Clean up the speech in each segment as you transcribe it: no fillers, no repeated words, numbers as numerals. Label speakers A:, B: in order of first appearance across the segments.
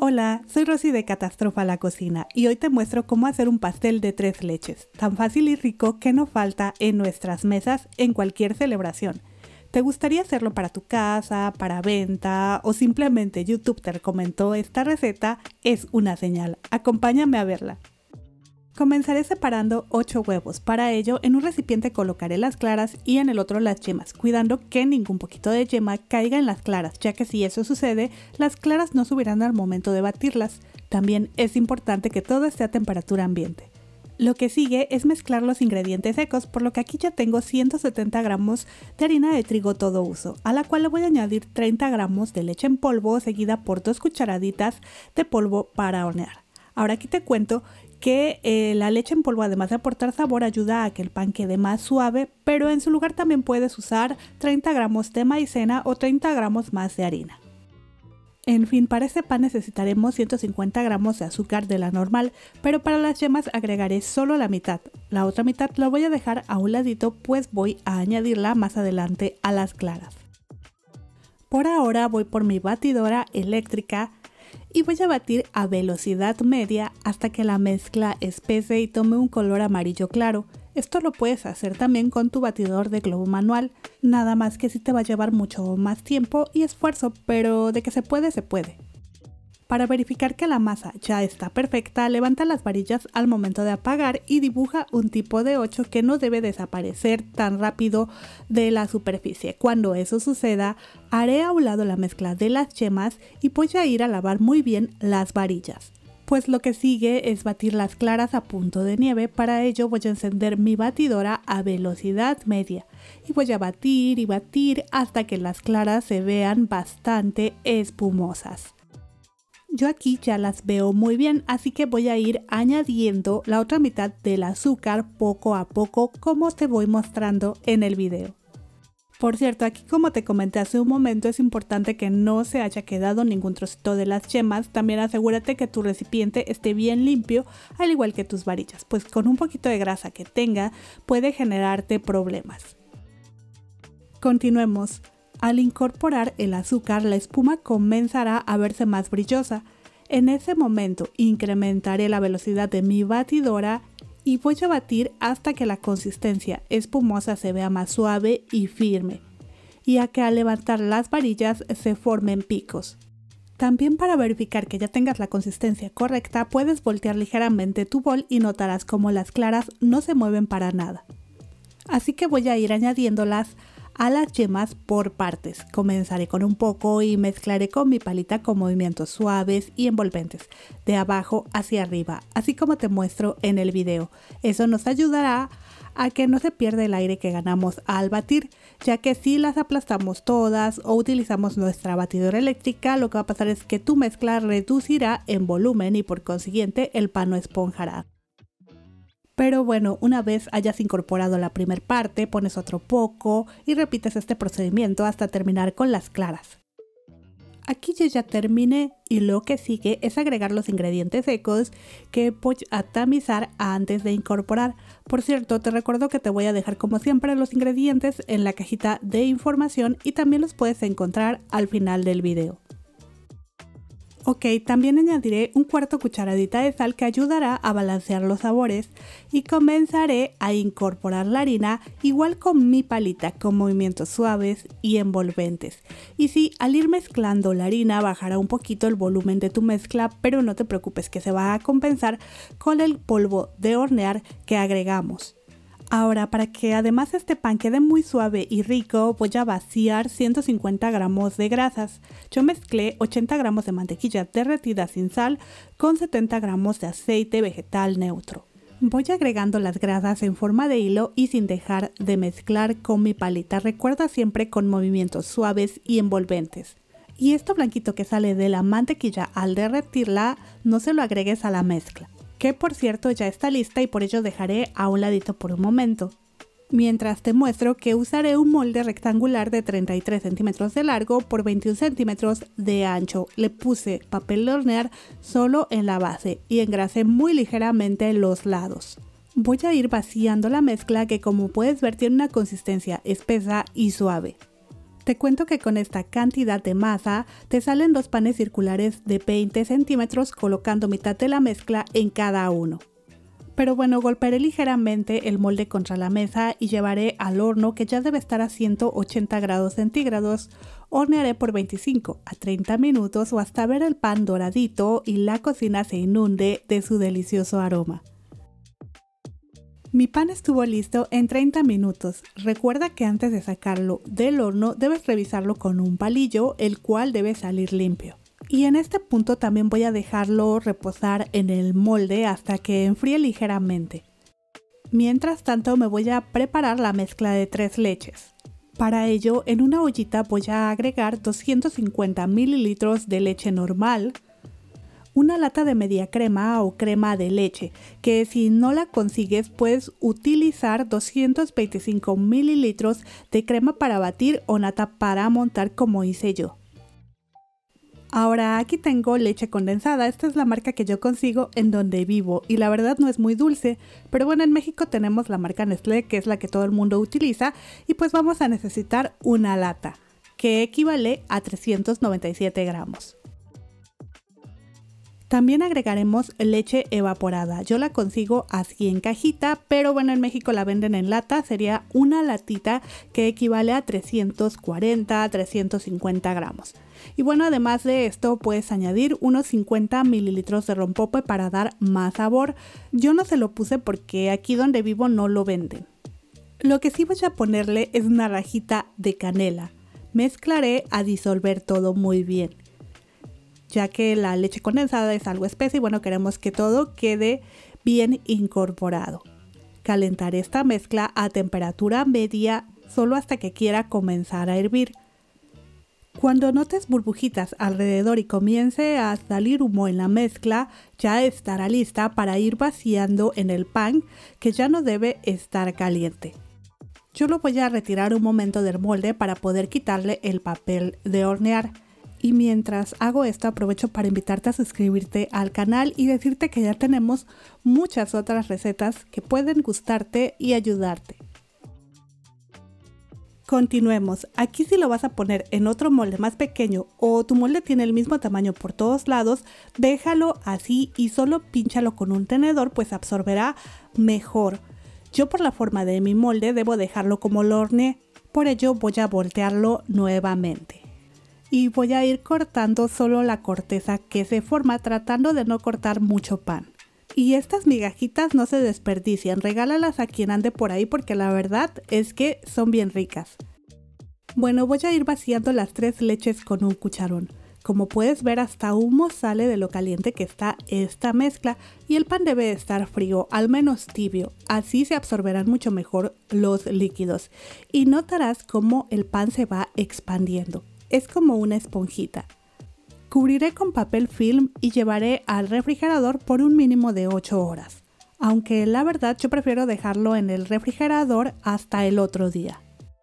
A: Hola, soy Rosy de Catastrofa la Cocina y hoy te muestro cómo hacer un pastel de 3 leches, tan fácil y rico que no falta en nuestras mesas en cualquier celebración. ¿Te gustaría hacerlo para tu casa, para venta o simplemente YouTube te recomendó esta receta? Es una señal. Acompáñame a verla. Comenzaré separando 8 huevos. Para ello, en un recipiente colocaré las claras y en el otro las yemas, cuidando que ningún poquito de yema caiga en las claras, ya que si eso sucede, las claras no subirán al momento de batirlas. También es importante que todo esté a temperatura ambiente. Lo que sigue es mezclar los ingredientes secos, por lo que aquí ya tengo 170 gramos de harina de trigo todo uso, a la cual le voy a añadir 30 gramos de leche en polvo, seguida por 2 cucharaditas de polvo para hornear. Ahora aquí te cuento que la leche en polvo, además de aportar sabor, ayuda a que el pan quede más suave, pero en su lugar también puedes usar 30 gramos de maicena o 30 gramos más de harina. En fin, para este pan necesitaremos 150 gramos de azúcar de la normal, pero para las yemas agregaré solo la mitad. La otra mitad la voy a dejar a un ladito, pues voy a añadirla más adelante a las claras. Por ahora voy por mi batidora eléctrica y voy a batir a velocidad media hasta que la mezcla espese y tome un color amarillo claro. Esto lo puedes hacer también con tu batidor de globo manual, nada más que sí te va a llevar mucho más tiempo y esfuerzo, pero de que se puede, se puede. Para verificar que la masa ya está perfecta, levanta las varillas al momento de apagar y dibuja un tipo de 8 que no debe desaparecer tan rápido de la superficie. Cuando eso suceda, haré a un lado la mezcla de las yemas y voy a ir a lavar muy bien las varillas. Pues lo que sigue es batir las claras a punto de nieve. Para ello voy a encender mi batidora a velocidad media y voy a batir y batir hasta que las claras se vean bastante espumosas. Yo aquí ya las veo muy bien, así que voy a ir añadiendo la otra mitad del azúcar poco a poco, como te voy mostrando en el video. Por cierto, aquí como te comenté hace un momento, es importante que no se haya quedado ningún trocito de las yemas. También asegúrate que tu recipiente esté bien limpio, al igual que tus varillas, pues con un poquito de grasa que tenga puede generarte problemas. Continuemos. Al incorporar el azúcar, la espuma comenzará a verse más brillosa. En ese momento incrementaré la velocidad de mi batidora y voy a batir hasta que la consistencia espumosa se vea más suave y firme, y a que al levantar las varillas se formen picos. También, para verificar que ya tengas la consistencia correcta, puedes voltear ligeramente tu bol y notarás como las claras no se mueven para nada. Así que voy a ir añadiéndolas a las yemas por partes. Comenzaré con un poco y mezclaré con mi palita con movimientos suaves y envolventes, de abajo hacia arriba, así como te muestro en el video. Eso nos ayudará a que no se pierda el aire que ganamos al batir, ya que si las aplastamos todas o utilizamos nuestra batidora eléctrica, lo que va a pasar es que tu mezcla reducirá en volumen y por consiguiente el pan no esponjará. Pero bueno, una vez hayas incorporado la primera parte, pones otro poco y repites este procedimiento hasta terminar con las claras. Aquí yo ya terminé y lo que sigue es agregar los ingredientes secos que voy a tamizar antes de incorporar. Por cierto, te recuerdo que te voy a dejar como siempre los ingredientes en la cajita de información y también los puedes encontrar al final del video. Ok, también añadiré un cuarto cucharadita de sal que ayudará a balancear los sabores y comenzaré a incorporar la harina igual con mi palita con movimientos suaves y envolventes. Y sí, al ir mezclando la harina bajará un poquito el volumen de tu mezcla, pero no te preocupes que se va a compensar con el polvo de hornear que agregamos. Ahora, para que además este pan quede muy suave y rico, voy a vaciar 150 gramos de grasas. Yo mezclé 80 gramos de mantequilla derretida sin sal con 70 gramos de aceite vegetal neutro. Voy agregando las grasas en forma de hilo y sin dejar de mezclar con mi palita. Recuerda siempre con movimientos suaves y envolventes. Y esto blanquito que sale de la mantequilla al derretirla, no se lo agregues a la mezcla, que por cierto ya está lista y por ello dejaré a un ladito por un momento. Mientras te muestro que usaré un molde rectangular de 33 centímetros de largo por 21 centímetros de ancho. Le puse papel de hornear solo en la base y engrasé muy ligeramente los lados. Voy a ir vaciando la mezcla que, como puedes ver, tiene una consistencia espesa y suave. Te cuento que con esta cantidad de masa te salen 2 panes circulares de 20 centímetros colocando mitad de la mezcla en cada uno. Pero bueno, golpearé ligeramente el molde contra la mesa y llevaré al horno que ya debe estar a 180 grados centígrados. Hornearé por 25 a 30 minutos o hasta ver el pan doradito y la cocina se inunde de su delicioso aroma. Mi pan estuvo listo en 30 minutos. Recuerda que antes de sacarlo del horno debes revisarlo con un palillo, el cual debe salir limpio. Y en este punto también voy a dejarlo reposar en el molde hasta que enfríe ligeramente. Mientras tanto me voy a preparar la mezcla de 3 leches. Para ello, en una ollita voy a agregar 250 mililitros de leche normal, una lata de media crema o crema de leche, que si no la consigues puedes utilizar 225 mililitros de crema para batir o nata para montar como hice yo. Ahora aquí tengo leche condensada, esta es la marca que yo consigo en donde vivo y la verdad no es muy dulce, pero bueno, en México tenemos la marca Nestlé, que es la que todo el mundo utiliza, y pues vamos a necesitar una lata, que equivale a 397 gramos. También agregaremos leche evaporada. Yo la consigo así en cajita, pero bueno, en México la venden en lata. Sería una latita que equivale a 340 a 350 gramos. Y bueno, además de esto puedes añadir unos 50 mililitros de rompope para dar más sabor. Yo no se lo puse porque aquí donde vivo no lo venden. Lo que sí voy a ponerle es una rajita de canela. Mezclaré a disolver todo muy bien, ya que la leche condensada es algo espesa y bueno, queremos que todo quede bien incorporado. Calentaré esta mezcla a temperatura media solo hasta que quiera comenzar a hervir. Cuando notes burbujitas alrededor y comience a salir humo en la mezcla, ya estará lista para ir vaciando en el pan, que ya no debe estar caliente. Yo lo voy a retirar un momento del molde para poder quitarle el papel de hornear. Y mientras hago esto aprovecho para invitarte a suscribirte al canal y decirte que ya tenemos muchas otras recetas que pueden gustarte y ayudarte. Continuemos. Aquí si lo vas a poner en otro molde más pequeño o tu molde tiene el mismo tamaño por todos lados, déjalo así y solo pínchalo con un tenedor, pues absorberá mejor. Yo por la forma de mi molde debo dejarlo como lo horneé, por ello voy a voltearlo nuevamente. Y voy a ir cortando solo la corteza que se forma, tratando de no cortar mucho pan. Y estas migajitas no se desperdician, regálalas a quien ande por ahí porque la verdad es que son bien ricas. Bueno, voy a ir vaciando las 3 leches con un cucharón. Como puedes ver, hasta humo sale de lo caliente que está esta mezcla y el pan debe estar frío, al menos tibio, así se absorberán mucho mejor los líquidos y notarás cómo el pan se va expandiendo. Es como una esponjita. Cubriré con papel film y llevaré al refrigerador por un mínimo de 8 horas. Aunque la verdad yo prefiero dejarlo en el refrigerador hasta el otro día.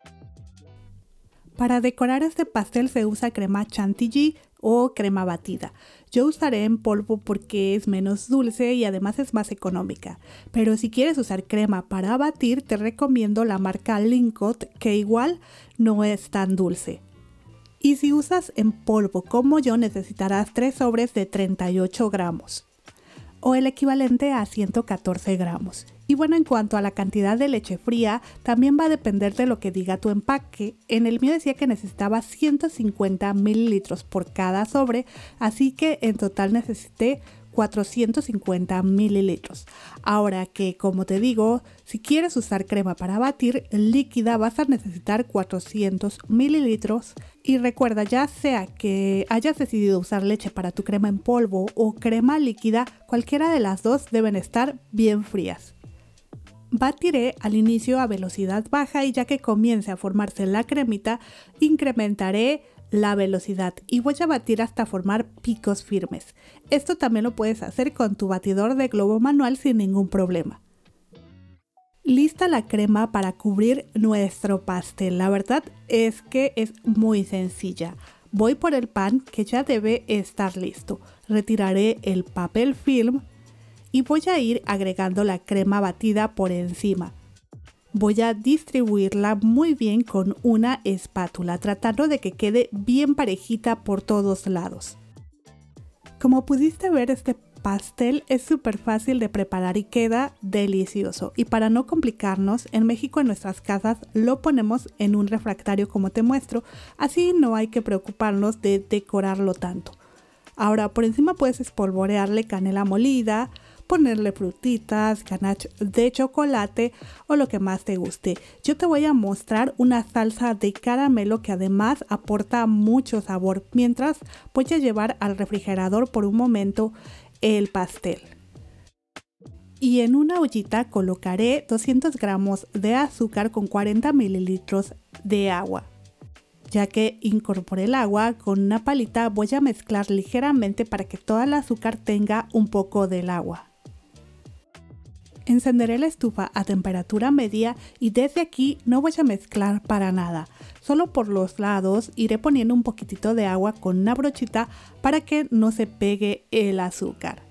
A: Para decorar este pastel se usa crema chantilly o crema batida. Yo usaré en polvo porque es menos dulce y además es más económica. Pero si quieres usar crema para batir, te recomiendo la marca Lincott, que igual no es tan dulce. Y si usas en polvo como yo, necesitarás 3 sobres de 38 gramos o el equivalente a 114 gramos. Y bueno, en cuanto a la cantidad de leche fría, también va a depender de lo que diga tu empaque. En el mío decía que necesitaba 150 mililitros por cada sobre, así que en total necesité 450 mililitros. Ahora que, como te digo, si quieres usar crema para batir líquida vas a necesitar 400 mililitros. Y recuerda, ya sea que hayas decidido usar leche para tu crema en polvo o crema líquida, cualquiera de las dos deben estar bien frías. Batiré al inicio a velocidad baja y ya que comience a formarse la cremita, incrementaré la velocidad y voy a batir hasta formar picos firmes. Esto también lo puedes hacer con tu batidor de globo manual sin ningún problema. Lista la crema para cubrir nuestro pastel. La verdad es que es muy sencilla. Voy por el pan que ya debe estar listo. Retiraré el papel film y voy a ir agregando la crema batida por encima. Voy a distribuirla muy bien con una espátula, tratando de que quede bien parejita por todos lados. Como pudiste ver, este pastel es súper fácil de preparar y queda delicioso. Y para no complicarnos, en México en nuestras casas lo ponemos en un refractario como te muestro, así no hay que preocuparnos de decorarlo tanto. Ahora por encima puedes espolvorearle canela molida, ponerle frutitas, ganache de chocolate o lo que más te guste. Yo te voy a mostrar una salsa de caramelo que además aporta mucho sabor, mientras voy a llevar al refrigerador por un momento el pastel. Y en una ollita colocaré 200 gramos de azúcar con 40 mililitros de agua. Ya que incorporé el agua, con una palita voy a mezclar ligeramente para que toda el azúcar tenga un poco del agua. Encenderé la estufa a temperatura media y desde aquí no voy a mezclar para nada. Solo por los lados iré poniendo un poquitito de agua con una brochita para que no se pegue el azúcar.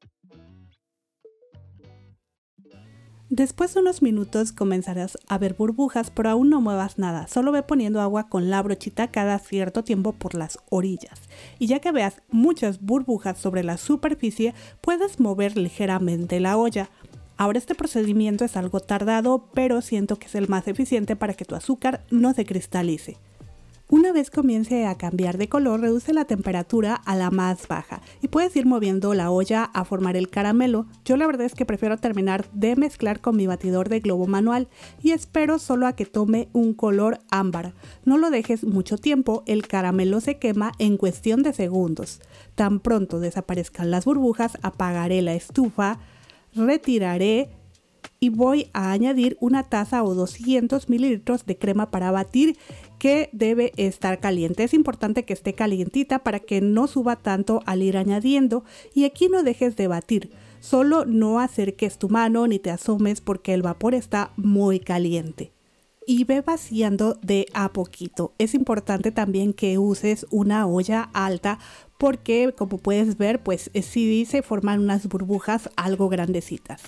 A: Después de unos minutos comenzarás a ver burbujas, pero aún no muevas nada. Solo ve poniendo agua con la brochita cada cierto tiempo por las orillas. Y ya que veas muchas burbujas sobre la superficie, puedes mover ligeramente la olla. Ahora este procedimiento es algo tardado, pero siento que es el más eficiente para que tu azúcar no se cristalice. Una vez comience a cambiar de color, reduce la temperatura a la más baja y puedes ir moviendo la olla a formar el caramelo. Yo la verdad es que prefiero terminar de mezclar con mi batidor de globo manual y espero solo a que tome un color ámbar. No lo dejes mucho tiempo, el caramelo se quema en cuestión de segundos. Tan pronto desaparezcan las burbujas, apagaré la estufa, retiraré y voy a añadir una taza o 200 mililitros de crema para batir que debe estar caliente. Es importante que esté calientita para que no suba tanto al ir añadiendo, y aquí no dejes de batir, solo no acerques tu mano ni te asomes porque el vapor está muy caliente. Y ve vaciando de a poquito. Es importante también que uses una olla alta porque como puedes ver pues sí se forman unas burbujas algo grandecitas.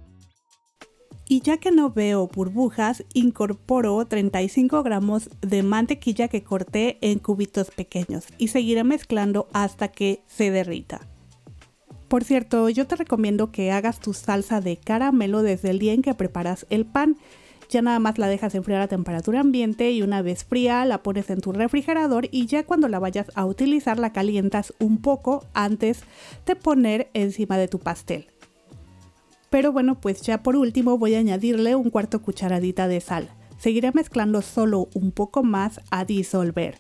A: Y ya que no veo burbujas, incorporo 35 gramos de mantequilla que corté en cubitos pequeños y seguiré mezclando hasta que se derrita. Por cierto, yo te recomiendo que hagas tu salsa de caramelo desde el día en que preparas el pan. Ya nada más la dejas enfriar a temperatura ambiente y una vez fría la pones en tu refrigerador, y ya cuando la vayas a utilizar la calientas un poco antes de poner encima de tu pastel. Pero bueno, pues ya por último voy a añadirle un cuarto cucharadita de sal. Seguiré mezclando solo un poco más a disolver.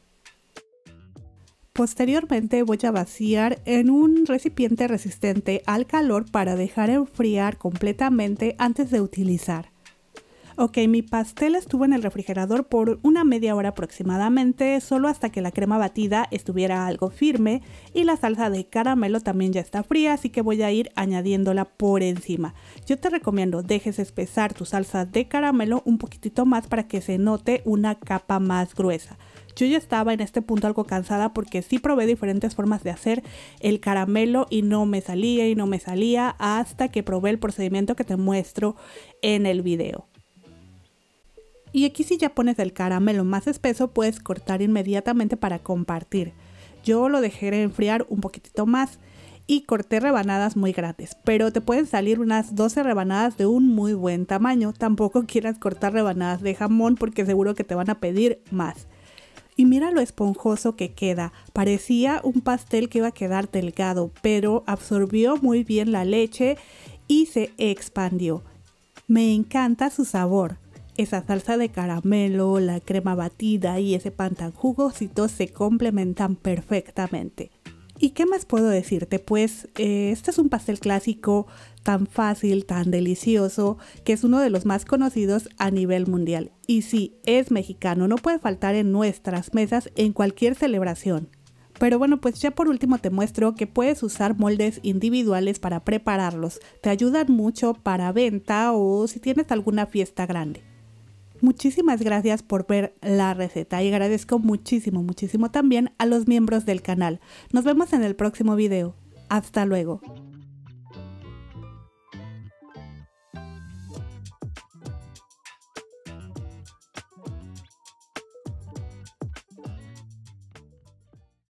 A: Posteriormente voy a vaciar en un recipiente resistente al calor para dejar enfriar completamente antes de utilizar. Ok, mi pastel estuvo en el refrigerador por una media hora aproximadamente, solo hasta que la crema batida estuviera algo firme y la salsa de caramelo también ya está fría, así que voy a ir añadiéndola por encima. Yo te recomiendo dejes espesar tu salsa de caramelo un poquitito más para que se note una capa más gruesa. Yo ya estaba en este punto algo cansada porque sí probé diferentes formas de hacer el caramelo y no me salía hasta que probé el procedimiento que te muestro en el video. Y aquí si ya pones el caramelo más espeso puedes cortar inmediatamente para compartir. Yo lo dejé enfriar un poquitito más y corté rebanadas muy grandes, pero te pueden salir unas 12 rebanadas de un muy buen tamaño. Tampoco quieras cortar rebanadas de jamón porque seguro que te van a pedir más. Y mira lo esponjoso que queda, parecía un pastel que iba a quedar delgado, pero absorbió muy bien la leche y se expandió. Me encanta su sabor. Esa salsa de caramelo, la crema batida y ese pan tan jugosito se complementan perfectamente. ¿Y qué más puedo decirte? Pues este es un pastel clásico tan fácil, tan delicioso, que es uno de los más conocidos a nivel mundial. Y sí, es mexicano, no puede faltar en nuestras mesas en cualquier celebración. Pero bueno, pues ya por último te muestro que puedes usar moldes individuales para prepararlos. Te ayudan mucho para venta o si tienes alguna fiesta grande. Muchísimas gracias por ver la receta y agradezco muchísimo también a los miembros del canal. Nos vemos en el próximo video. Hasta luego.